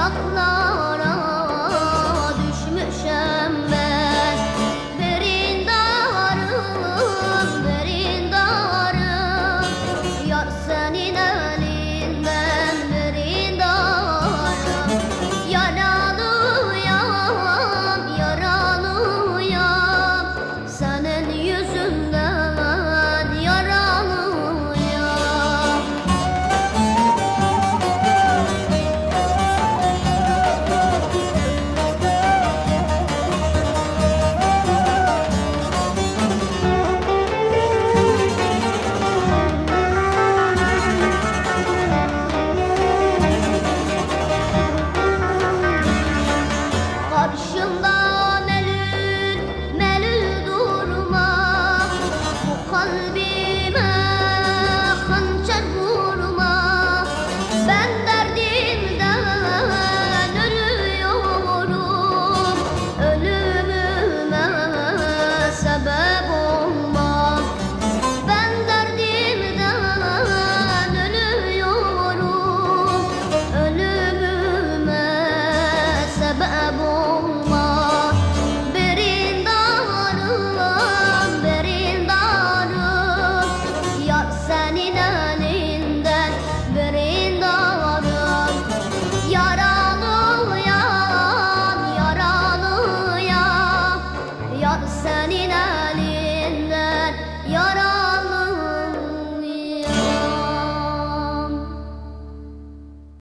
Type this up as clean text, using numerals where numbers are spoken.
uzaklara düşmüşem ben. Berindarım, berindarım, yar senin elinden berindarım. Yaralıyam, yaralıyam, senin yüzünden yaralıyam. Karşımda melül, melül durma, bu kalbime hançer vurma. Ben derdimden ölüyorum, ölümüme sebep olma. Ben derdimden ölüyorum, ölümüme sebep olma. Berindarım, berindarım, yar senin elinden berindarım. Yaralıyam, yaralıyam, yar senin elinden yaralıyam.